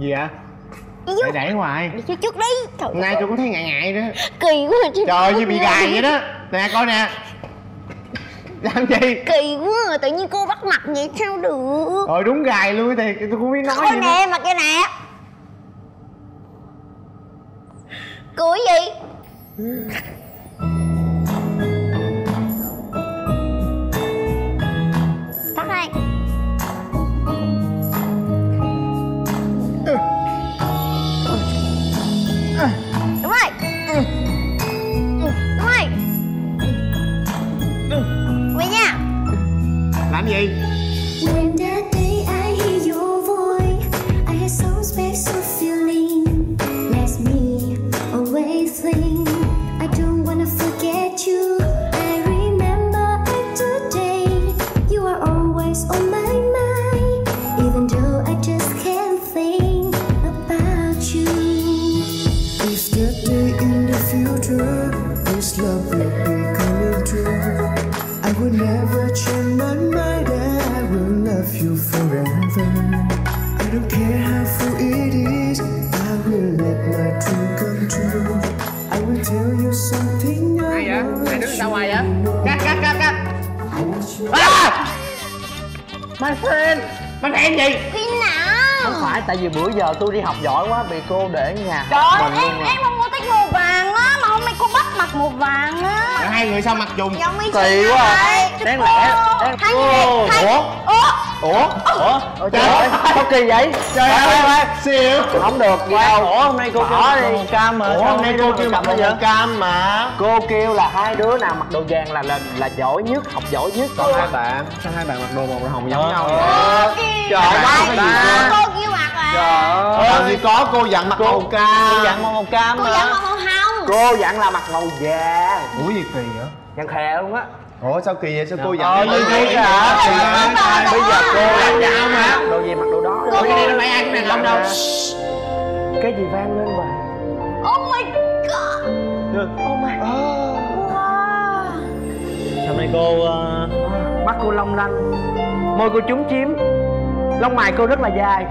Gì ạ? Đẩy hoài. Đi phía trước đi. Nay tôi cũng thấy ngại ngại đó. Kỳ quá chứ. Trời, như bị gài vậy đó. Nè coi nè. Làm gì? Kỳ quá, tự nhiên cô bắt mặt vậy sao được. Rồi đúng gài luôn thì tôi không biết nói thôi gì nè, mặt kia nè. Cười gì? Tắt đây. Đúng rồi. Đúng rồi. Quay nha. Làm gì? When that day I hear your voice, I had some special feeling. Let me always think. I don't wanna forget you. I remember it today. You are always on my mind, even though I just can't think about you. If that day in the future, this love will be coming true, I will never change my mind. I will love you forever. I don't care how full it is, I will let my dream come true. I will tell you something I Ai vậy? Hai đứa sao ngoài vậy? Cắt. My friend. My friend gì? Khi nào? Không phải, tại vì bữa giờ tôi đi học giỏi quá, bị cô để ở nhà. Trời ơi, em không có thích màu vàng á, mà hôm nay cô bắt mặc màu vàng á. Hai người sao mặc trùng? Giống y Kỳ quá à. Đáng lẽ Ủa trời ơi, có kỳ vậy? Trời ơi, xỉu. Không được gì đâu. Ủa hôm nay cô kêu màu cam mà. Ủa hôm nay cô kêu mặc màu cam mà. Cô kêu là hai đứa nào mặc đồ vàng là giỏi nhất, học giỏi nhất. Còn hai bạn, sao hai bạn mặc đồ màu hồng giống nhau vậy? Trời ơi, cô kêu mặc à. trời ơi, thì có cô dặn mặc màu cam. Cô dặn màu cam cô mà. dặn mặc màu hồng. Cô dặn là mặc màu vàng. Ủa gì kỳ vậy? Dặn khè luôn á. Ủa sao kỳ vậy? Sao cô dặn? Như thế hả? Bây giờ cô làm sao mà đồ gì mặc đồ đó. Ủa cái này đâu phải ai cũng đàn ông đâu. Cái gì vang lên vậy? Oh my god. Oh my. Wow. Hôm nay cô mắt cô long lanh, môi cô chúm chím, lông mày cô rất là dài.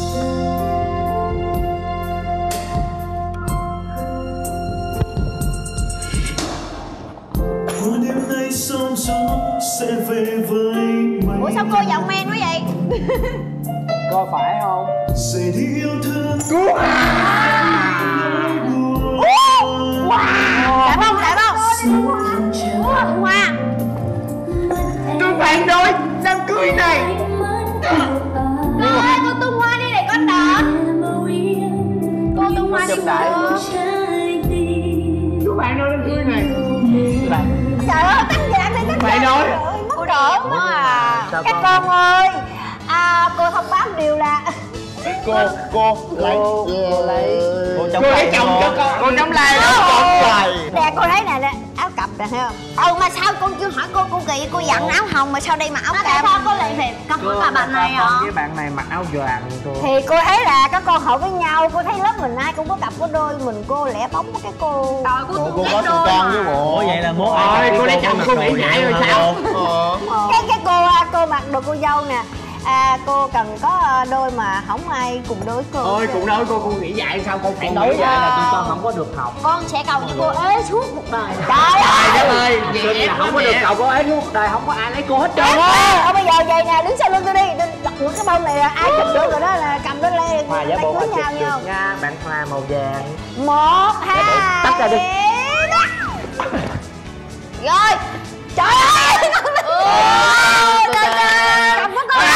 đêm nay sóng gió sẽ về với mây. Ủa sao cô giọng men quá vậy? Có phải không? Sẽ đi yêu thương. Đẹp không? Đẹp không? Hoa. Tôi phản đối đám cưới này. Thôi cô tung hoa đi để con đỡ. Cô tung hoa đi được. Tôi phản đối đám cưới này. Trời ơi, tắt dạng thì tắt Phải nói. Cô đỡ quá à. Sao Các con ơi, cô thông báo một điều là Cô lấy Cô lấy chồng cho con. Cô chống lai đó. nè, cô thấy nè, áo cặp nè, thấy không? Mà sao con chưa hỏi cô kỳ, cô dặn áo hồng mà sao đây mà áo cam? Tại sao cô lại về con hỏi bà bạn này hả? Với bạn này mặc áo choàng cô. Thì cô thấy là các con hợp với nhau, cô thấy lớp mình ai cũng có cặp có đôi, mình cô lẻ bóng cái cô. Trời, Cô có tụi con với bộ. Ủa vậy là mốt cô lấy chồng cô nghĩ ngại rồi sao? Cái cô mặc đồ cô dâu nè. Cô cần có đôi mà không ai cùng đối cô. Ôi cùng đối cô nghĩ dạy sao cô phản đối vậy vậy? là tụi con không có được học. Con sẽ cầu cho cô ế suốt một đời. Trời ơi, Vậy Không có được cậu có ấy suốt đời, không có ai lấy cô hết trơn á. Bây giờ vậy nè, đứng sau lưng tôi đi, tôi lật những cái bông này là ai chụp được rồi đó là cầm nó lên. Hòa giả bộ cưới chụp nhau được nhau. nha, bạn Hòa màu vàng. 1, 2. Tắt ra đi. Rồi. Trời ơi. Cầm mất con.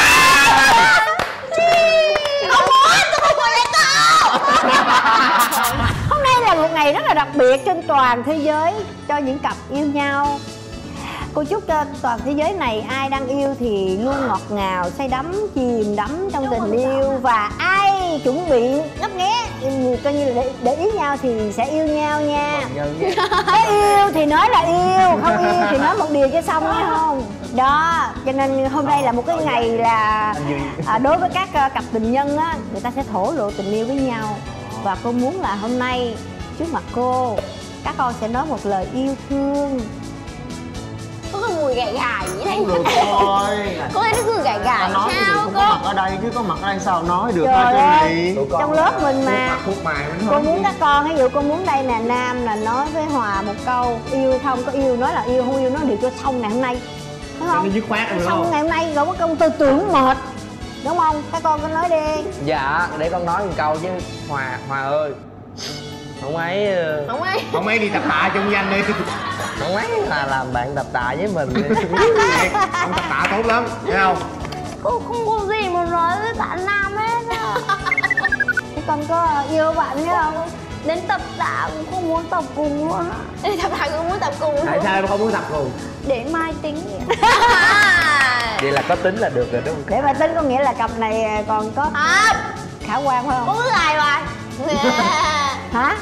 Không muốn, tôi không còn lấy cô. Hôm nay là một ngày rất là đặc biệt trên toàn thế giới cho những cặp yêu nhau. Cô chúc cho toàn thế giới này ai đang yêu thì luôn ngọt ngào, say đắm, chìm đắm trong tình yêu. Và ai chuẩn bị ngấp nghé, coi như là để ý nhau thì sẽ yêu nhau nha. Có yêu thì nói là yêu, không yêu thì nói một điều cho xong nghe không? Đó, cho nên hôm nay là một cái ngày là đối với các cặp tình nhân á, người ta sẽ thổ lộ tình yêu với nhau. Và cô muốn là hôm nay trước mặt cô, các con sẽ nói một lời yêu thương Có cái mùi gài gài vậy đấy. Được thôi. Cô thấy nó cứ gài gài Nói thì sao không cô? có mặt ở đây chứ có mặt ở đây sao nói được. Trời thôi ơi, Trinh. trong lớp mình mà. Thuốc mày mình Cô muốn các con, ví dụ cô muốn đây nè, Nam là nói với Hòa một câu yêu không, có yêu nói là yêu, không yêu nói điều cho xong ngày hôm nay, đúng không? Nó dứt khoát rồi Xong không? ngày hôm nay rồi có công tư tưởng mệt, đúng không? Các con cứ nói đi. Dạ, để con nói một câu chứ. Hòa ơi, không ấy Không ấy đi tập tạ chung danh đi. không ấy là làm bạn tập tạ với mình đi. Ông tập tạ tốt lắm, thấy không? Cô không có gì mà nói với bạn Nam hết á. Thế con có yêu bạn nhé không? Đến tập tạ cũng không muốn tập cùng luôn á. Đến tập tạ cũng muốn tập cùng luôn. Tại sao em không muốn tập cùng? Để mai tính. Vậy là có tính là được rồi đúng không? Để mai tính có nghĩa là cặp này còn có khả quan phải không? Có cái gài rồi. Hả?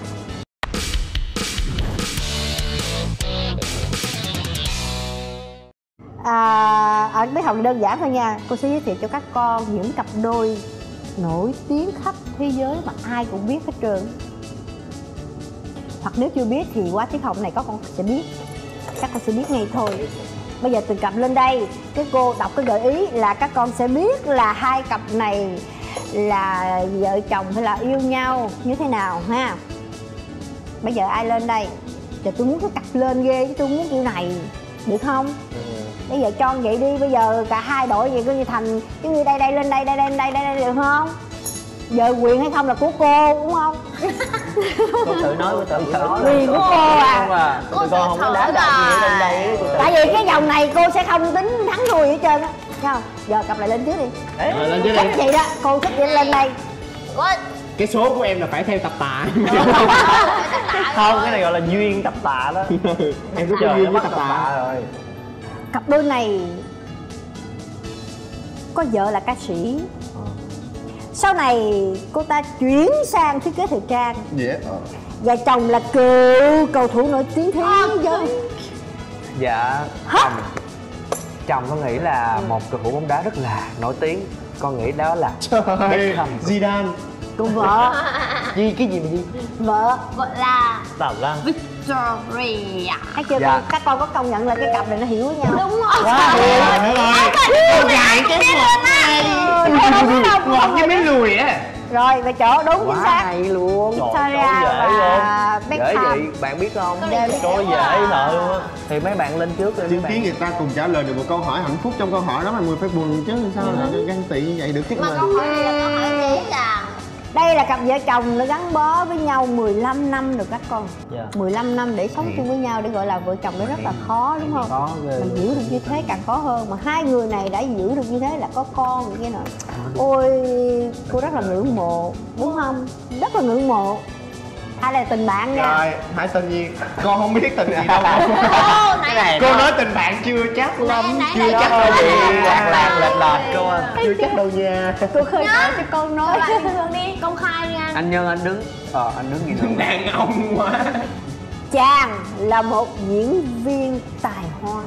Cái học đơn giản thôi nha. Cô sẽ giới thiệu cho các con những cặp đôi nổi tiếng khắp thế giới mà ai cũng biết hết trơn. Hoặc nếu chưa biết thì qua tiết học này các con sẽ biết. Các con sẽ biết ngay thôi. Bây giờ từng cặp lên đây, cái cô đọc cái gợi ý là các con sẽ biết là hai cặp này là vợ chồng hay là yêu nhau như thế nào ha. Bây giờ ai lên đây? Giờ tôi muốn cái cặp lên ghê chứ tôi muốn kiểu này, được không? Bây giờ cho vậy đi, bây giờ cả hai đội vậy coi như thành cái như đây lên đây, đây được không? Giờ quyền hay không là của cô đúng không? Cô tự nói, cô tự nói. Quyền của cô à. Tụi con không có đá đạo gì ở trên đây. Tại vì cái vòng này cô sẽ không tính thắng thua gì hết trơn á. Thấy không? Giờ cặp lại lên trước đi. Lên chứ Thích đi. chị đó, cô thích chị lên đây. Cái số của em là phải theo tập tạ. Không, cái này gọi là duyên tập tạ đó. Em cứ có duyên với tập tạ rồi. Cặp đôi này có vợ là ca sĩ. Sau này cô ta chuyển sang thiết kế thời trang. Và chồng là cựu cầu thủ nổi tiếng thế giới. Dạ, chồng con nghĩ là một cầu thủ bóng đá rất là nổi tiếng. Con nghĩ đó là Trời, Zidane. Còn vợ. Cái gì mà gì? Vợ là Tao ra. Victoria. thấy chưa? Dạ. Các con có công nhận là cái cặp này nó hiểu với nhau. Đúng rồi. Cô dài cái ngọt cái miếng lùi á. Rồi về chỗ đúng chính xác. Hay luôn. Victoria Dễ luôn. và Dễ Beckham. vậy, bạn biết không? Dễ Trời dễ nợ luôn á. Thì mấy bạn lên trước đi. Chứng kiến người ta cùng trả lời được một câu hỏi hạnh phúc trong câu hỏi đó mà mình phải buồn chứ sao lại ganh tị như vậy được chứ Mà câu hỏi này là câu hỏi dễ dàng. Đây là cặp vợ chồng nó gắn bó với nhau 15 năm được các con. Dạ. 15 năm để sống chung với nhau để gọi là vợ chồng nó rất là khó đúng không? Khó ghê. Mình giữ được như thế càng khó hơn. Mà hai người này đã giữ được như thế là có con như thế nào. Ôi, cô rất là ngưỡng mộ, đúng không? Rất là ngưỡng mộ. Ai là tình bạn nha. Rồi, hãy tình gì? Con không biết tình gì đâu. Cái này Cô nó- nói tình bạn chưa chắc lắm. Nãy Chưa là chắc Có đâu gì nha. lạc lạc lệch lệch cô à. Chưa chắc đâu nha. Cô khơi nói cho con nói. Các bạn bình thường đi, công khai đi anh. Anh Nhân anh đứng. Anh đứng gì nữa? Đàn ông quá. Chàng là một diễn viên tài hoa.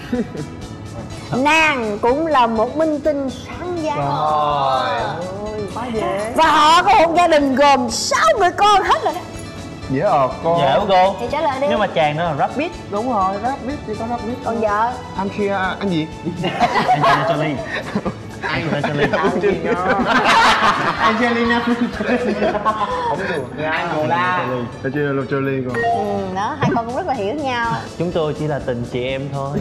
Nàng cũng là một minh tinh sáng giá. Trời ơi, quá dễ. Và họ có một gia đình gồm 6 người con hết rồi đó. Dễ ợt con. Dễ không cô? Thì trả lời đi. Nhưng mà chàng nó là rap beat. Đúng rồi, rap biết thì có rap biết. Còn vợ Anh kia anh gì? Angelina Jolie. Angelina Angelina. không được nha, Angola. Angelina Jolie con. đó, hai con cũng rất là hiểu nhau. Chúng tôi chỉ là tình chị em thôi.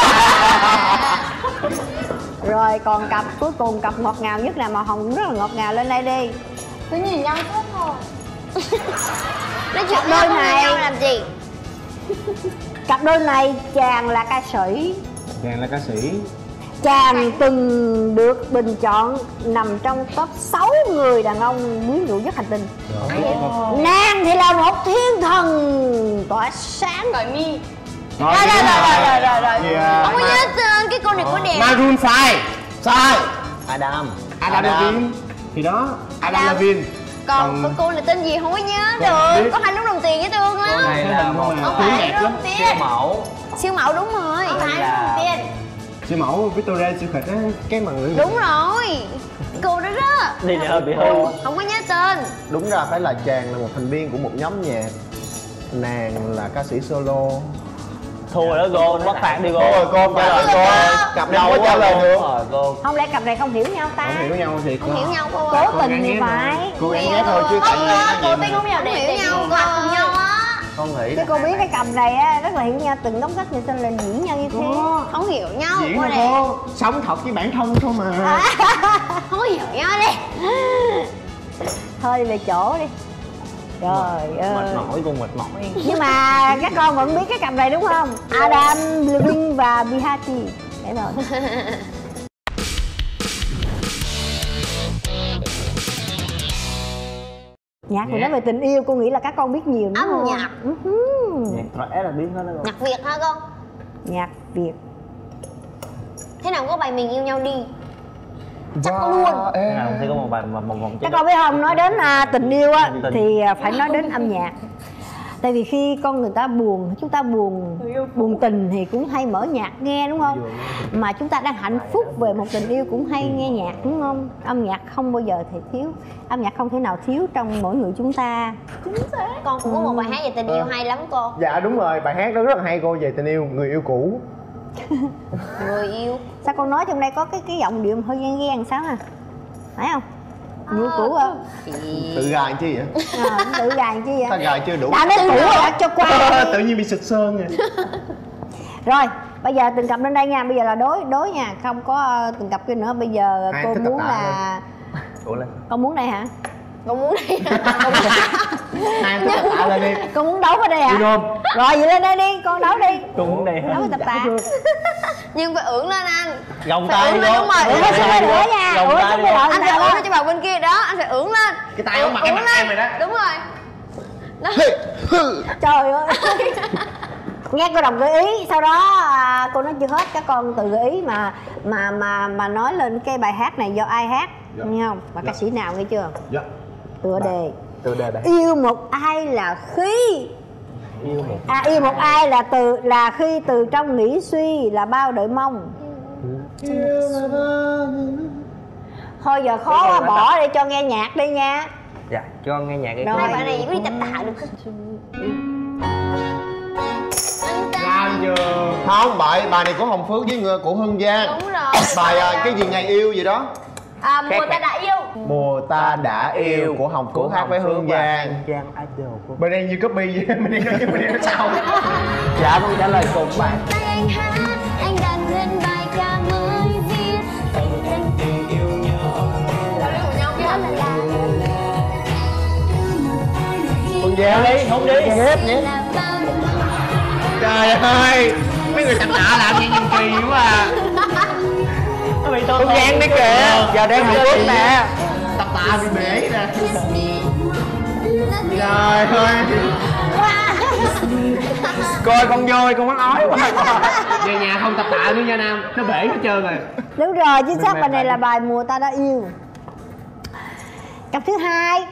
Rồi còn cặp cuối cùng, cặp ngọt ngào nhất là màu hồng cũng rất là ngọt ngào, lên đây đi. Cứ nhìn nhau suốt thôi. Nói chuyện Cặp đôi với này- nhau làm gì? Cặp đôi này chàng là ca sĩ. Chàng là ca sĩ. Chàng từng được bình chọn nằm trong top 6 người đàn ông quyến rũ nhất hành tinh. Nàng thì là một thiên thần tỏa sáng. Cởi mi. Rồi. Không có nhớ tên cái cô này có đẹp. Maroon 5. Sai. Adam. Adam Levine. Thì đó, Adam Levine. Còn cô này tên gì không có nhớ được. Có hai nút đồng tiền với tương lắm. Này là một Không Tiếng phải đẹp đúng lắm. tiền. siêu mẫu. Siêu mẫu đúng rồi. Không phải là- đồng tiền. Siêu mẫu Victoria Secret á, cái mà người Đúng rồi. Cô đó đó. Đi này hơi bị hư. Không có nhớ tên. Đúng ra phải là chàng là một thành viên của một nhóm nhạc, nàng là ca sĩ solo. Thua rồi đó cô, bắt phạt đi cô. Rồi cô trả lời cô. Cặp này không có trả lời được. Rồi cô. Không lẽ cặp này không hiểu nhau ta? Không hiểu nhau thiệt. Không hiểu nhau cô ơi. Cố tình thì phải. Cô gán ghét thôi chứ tại vì Cô Tiên không bao giờ hiểu nhau cô cùng nhau á. Con nghĩ Chứ cô biết cái cặp này á rất là hiểu nhau, từng đóng sách người ta là diễn nhân như thế. Không hiểu nhau diễn cô mà này. cô sống thật với bản thân thôi mà. Không có hiểu nhau đi. Thôi đi về chỗ đi. Trời ơi. mệt mỏi, con mệt mỏi. Nhưng mà các con vẫn biết cái cặp này đúng không? Adam Levine và Bihati. Để rồi. Nhạc thì nói về tình yêu, cô nghĩ là các con biết nhiều đúng Âm không? nhạc. Nhạc trẻ là biết hết đó con. Nhạc Việt hả con? Nhạc Việt. Thế nào có bài Mình Yêu Nhau Đi? Chắc có Wow, luôn. ê. Nào sẽ có một bài một vòng Các con biết không, nói đến tình yêu á Tình. thì phải nói đến âm nhạc. Tại vì khi con người ta buồn, chúng ta buồn tình thì cũng hay mở nhạc nghe đúng không? Mà chúng ta đang hạnh phúc về một tình yêu cũng hay nghe nhạc đúng không? Âm nhạc không bao giờ thể thiếu. Âm nhạc không thể nào thiếu trong mỗi người chúng ta. Con cũng có một bài hát về tình yêu hay lắm cô. Dạ đúng rồi, bài hát đó rất là hay cô, về tình yêu, người yêu cũ. Người yêu. Sao con nói trong đây có cái giọng điệu hơi ghen ghen sao hả? Phải không? Người yêu cũ hả? Tự gài chi vậy? Tự gài chi vậy? Ta gài chưa đủ. Đã nói cũ rồi đã cho qua. Tự nhiên bị sực sơn rồi. Rồi, bây giờ từng cặp lên đây nha, bây giờ là đối nha, không có từng cặp kia nữa. Bây giờ Ai cô thích muốn tập tạ là Ủa lên. con muốn đây hả? Con muốn đi. Hai thích tập tạ lên đi. Con muốn đấu ở đây hả? Đi không? Rồi vậy lên đây đi, con đấu đi. Con muốn đây. Đấu với tập tạ. Nhưng phải ưỡn lên anh. Gồng Phải tay ưỡn đi lên cô. đúng rồi. Ủa sao phải nữa nha? Gồng Ủa tay sao đi. phải Anh phải ưỡn nữa? lên cho bà bên kia đó. Anh phải ưỡn lên. Cái tay ông mặt em Ưỡn mặt em lên. rồi đó. Đúng rồi. Trời ơi. Nghe cô đọc gợi ý, sau đó cô nói chưa hết, các con tự gợi ý mà nói lên cái bài hát này do ai hát, Dạ. nghe không? Và ca sĩ nào nghe chưa? Dạ. Tựa đề. Từ đây đây. Yêu một ai là khi Yêu một. yêu một ai là khi từ trong nghĩ suy là bao đợi mong. Thôi giờ khó quá, bỏ đi cho nghe nhạc đi nha. Dạ, cho con nghe nhạc đi. Rồi. Hai bạn này chỉ có đi tập tạ được. Làm chưa? Không, bài này của Hồng Phước với của Hương Giang. Đúng rồi. Bài cái gì ngày yêu gì đó. Mùa ta đã yêu. Mùa ta đã yêu của Hồng Phước hát với Hương Giang. Giang idol của. Bên đây như copy vậy, bên đây nói bên đây nói sao? Dạ con trả lời cùng bạn. Tay anh hát, anh đặt lên bài ca mới viết. Hương Giang đi, không đi. Hết nhé. Là bao nhiêu Trời ơi, mấy người tập tạ làm gì nhìn kỳ quá à. Hương Giang đi kìa. Giờ đang Hồng Phước nè. Tập tạ bị bể nè. Trời ơi. Coi con vui, con mắc ói quá. Về nhà không tập tạ nữa nha Nam, nó bể hết trơn rồi. Đúng rồi, chính xác, bài này là bài Mùa ta đã yêu. Cặp thứ hai.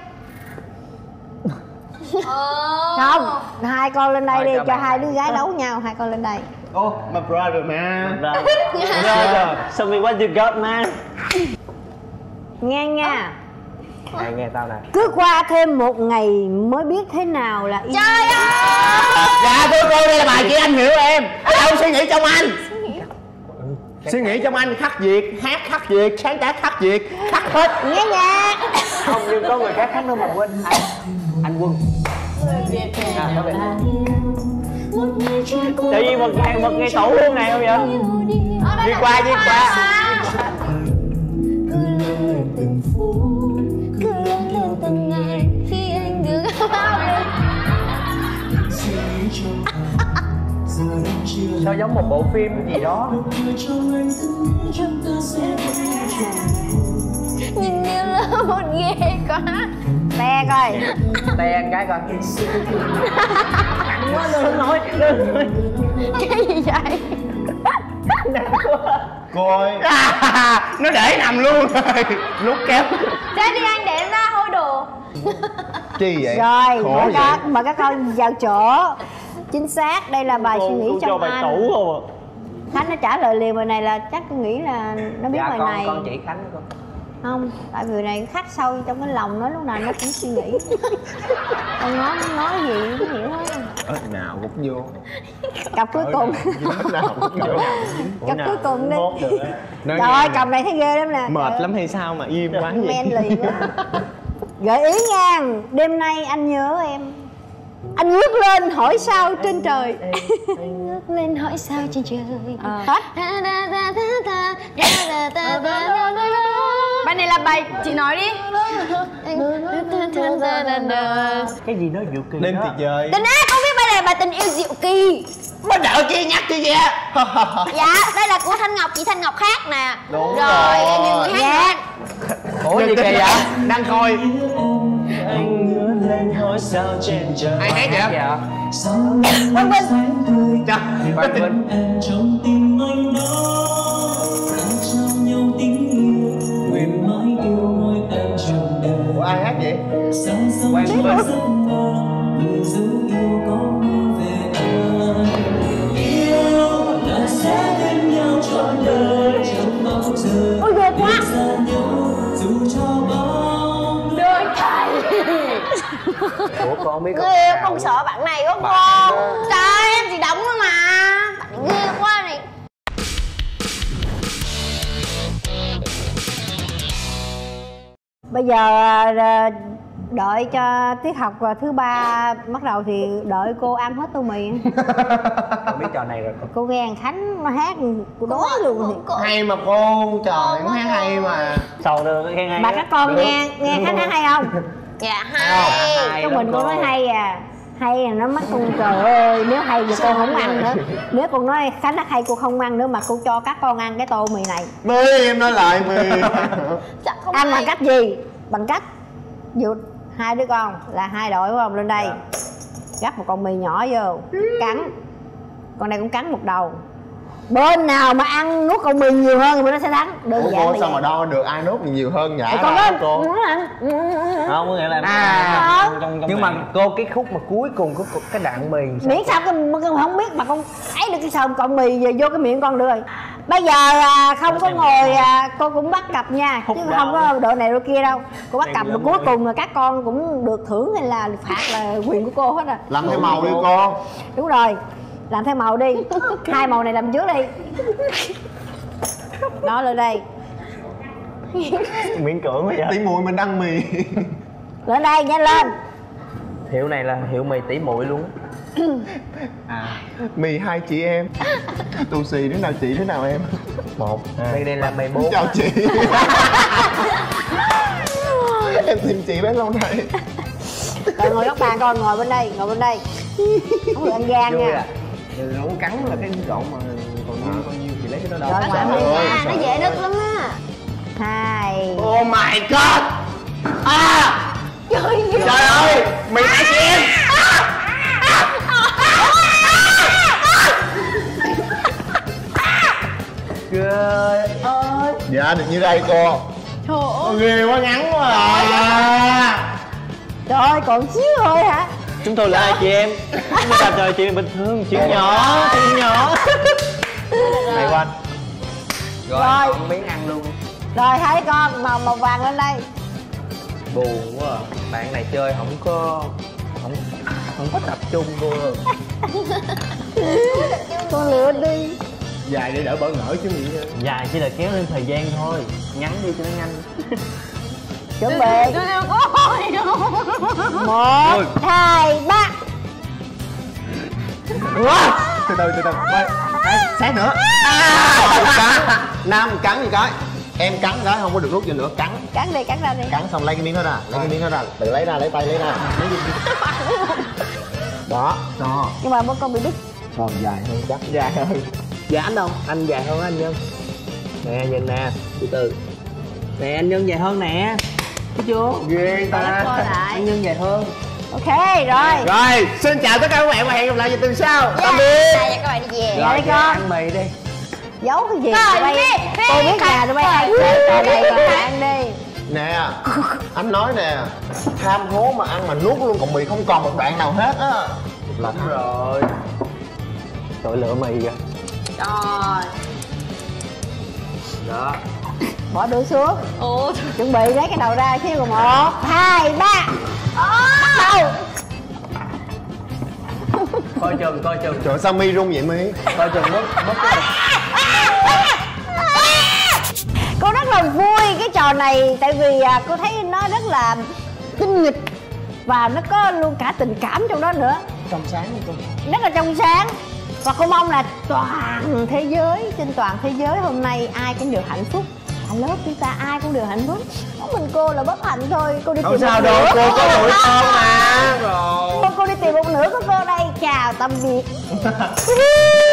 Không, hai con lên đây Thôi, đi, cho cho bạn hai này. đứa gái đấu nhau, hai con lên đây. Oh, my brother man. Brother, show me what you got man. Nghe nha. Nghe tao nè. Cứ qua thêm một ngày mới biết thế nào là yêu. Trời ơi. Dạ thưa cô, đây là bài chị anh hiểu em. Ở đâu suy nghĩ trong anh? Suy nghĩ trong anh khắc Việt, hát khắc Việt, sáng tác khắc Việt, khắc hết. Nghe nhạc. Không, nhưng có người khác khác nữa mà quên. Anh Quân. Có về. Tự nhiên một ngày tủ luôn này không vậy? Đi qua. cứ lớn lên từng phút, cứ lớn lên từng ngày khi anh được Sao giống một bộ phim gì đó. Nhìn như là một ghê quá. Te coi. Te ăn cái coi. Quá đừng nói. Cái gì vậy? Cô ơi. Nó để nằm luôn rồi. Lúc kéo. Thế đi anh để em ra hôi đồ. Chi vậy? Rồi, khổ vậy. mời các con vào chỗ. Chính xác, đây là bài suy nghĩ cho trong bài anh. tủ không à? Khánh nó trả lời liền bài này là chắc tôi nghĩ là nó biết Dạ bài con này. con chỉ Khánh con. Không, tại vì này khắc sâu trong cái lòng nó, lúc nào nó cũng suy nghĩ. Con nói gì cũng hiểu hết. Nào cũng vô. Cặp cuối cùng. Nào cũng vô. Cặp cuối cùng đi. Trời ơi, cặp này thấy ghê lắm nè. Mệt lắm hay sao mà im quá vậy? Men lì quá. Gợi ý nha, đêm nay anh nhớ em. Anh ngước lên hỏi sao trên trời. Anh ngước lên hỏi sao trên trời. Hết. Bài này là bài chị nói đi. Cái gì nó Diệu Kỳ Đêm đó. tuyệt vời. Tình á, con biết bài này là bài Tình Yêu Diệu Kỳ. Mới đợi chi nhắc chi vậy? Dạ, đây là của Thanh Ngọc, chị Thanh Ngọc hát nè. Đúng rồi. rồi. Em nhiều người hát Ủa gì kỳ vậy? Đang coi. Anh ngước lên hỏi sao trên trời. Ai hát vậy? Quang Vinh. Trời, Quang Vinh. Em trong tim anh đó anh trao nhau tình yêu nguyện mãi yêu mỗi em trong đời. Ủa, ai hát vậy? Sáng sớm Quang trong Vinh. giấc mơ người giữ yêu có mơ về anh. Yêu là sẽ bên nhau trọn đời chẳng bao giờ Ôi ghê quá. biết xa nhau dù cho bao đôi thầy. Ủa con không biết con Ghê, nào con luôn. sợ bạn này quá Bạn con. đó. Trời ơi, em chỉ đóng thôi mà. Bạn này ghê quá này. Bây giờ đợi cho tiết học thứ 3 bắt đầu thì đợi cô ăn hết tô mì. Con biết trò này rồi con. Cô nghe thằng Khánh nó hát cô đói luôn thì. Hay mà cô, trời, nó hát hay mà. Sầu được cái ngay. Mà các con nghe Khánh hát hay không? Dạ hay. Có mình cô nói hay à. Hay là nó mắc con, trời ơi, nếu hay thì cô không ăn nữa. Nếu con nói Khánh hát hay cô không ăn nữa mà cô cho các con ăn cái tô mì này. My, em nói lại My. Dạ, không Ăn hay. bằng cách gì? Bằng cách dụ hai đứa con là hai đội phải không, lên đây gắp một con mì nhỏ vô cắn, con này cũng cắn một đầu, bên nào mà ăn nuốt con mì nhiều hơn thì bên đó sẽ thắng. Đơn Ủa giản cô là sao vậy. mà đo được ai nốt nhiều hơn nhả Con ra đó cô? Không, có nghĩa là nhưng mà cô cái khúc mà cuối cùng của cái đạn mì miễn sao con không biết mà con ấy được cái sờm con mì về vô cái miệng con được rồi. Bây giờ không có ngồi cô cũng bắt cặp nha, chứ không có độ này độ kia đâu. Cô bắt cặp mà cuối cùng là các con cũng được thưởng hay là phạt là quyền của cô hết à. Làm theo màu đi cô. Đúng rồi, làm theo màu đi. Hai màu này làm trước đi. Đó, lên đây. miễn cưỡng quá vậy. Tí mùi mình ăn mì. Lên đây, nhanh lên. Hiệu này là hiệu mì tỉ muội luôn. Mì hai chị em. Tù xì đứa nào chị đứa nào em. Một, đây là mì bốn. Chào chị. Em tìm chị bấy lâu nay. Rồi ngồi góc bàn con, ngồi bên đây, ngồi bên đây. Không được ăn gian Vui nha. à. Không cắn là cái chỗ mà còn nhiêu thì lấy cái đó đâu. Rồi, ngoại mì À, nha. nó dễ đứt lắm á. 2. Oh my god. Trời ơi, mì hai chị em. Trời ơi. Dạ được như đây cô. Trời ơi, ghê quá, ngắn quá à. Trời ơi, còn xíu thôi hả? Chúng tôi là hai chị em. Chúng ta chơi chuyện bình thường, chuyện nhỏ, chuyện nhỏ. Này quanh. Rồi, không miếng ăn luôn. Rồi hai đứa con màu vàng lên đây. Buồn quá à. Bạn này chơi không có tập trung cô. Con lựa đi. Dài để đỡ bỡ ngỡ chứ gì. Dài chỉ là kéo lên thời gian thôi, ngắn đi cho nó nhanh. Chuẩn bị. 1, 2, 3. Từ từ. Sát nữa. Cắn. Nam cắn gì cái. Em cắn cái không có được rút vô nữa, cắn. Cắn đi, cắn ra đi. Cắn xong lấy cái miếng đó ra, lấy cái miếng đó ra, tự lấy ra, lấy tay lấy ra. Đó. Nhưng mà con bị đứt. Còn dài hơn chắc. Dài hơn. Dạ anh đâu? Anh dài hơn anh Nhân. Nè nhìn nè, từ từ. Nè anh Nhân dài hơn nè. Thấy chưa? Ghê ta. Anh Nhân dài hơn. Ok, rồi. Rồi, xin chào tất cả các bạn và hẹn gặp lại vào tuần sau. Tạm biệt. Dạ, các bạn đi về. Rồi đi con. Ăn mì đi. Giấu cái gì? Rồi, Tụi bay, đi, tôi biết nhà tụi bay hay chơi trò này mà ăn đi. Nè, anh nói nè, tham hố mà ăn mà nuốt luôn cọng mì không còn một đoạn nào hết á. Là Đúng rồi. Tội lựa mì kìa. Rồi. Đó. Bỏ đũa xuống. Ồ. Chuẩn bị lấy cái đầu ra khi 1, 2, 3. Bắt đầu. Coi chừng. Trời sao mi rung vậy mi? Coi chừng mất cái. Cô rất là vui cái trò này. Tại vì cô thấy nó rất là tinh nghịch. Và nó có luôn cả tình cảm trong đó nữa. Trong sáng như cô. Rất là trong sáng. Và cô mong là toàn thế giới, trên toàn thế giới hôm nay ai cũng được hạnh phúc. Cả lớp chúng ta ai cũng được hạnh phúc. Có mình cô là bất hạnh thôi. Cô đi Không tìm sao một đâu, nửa. cô có mũi con mà. Rồi. Cô đi tìm một nửa của cô đây. Chào tạm biệt.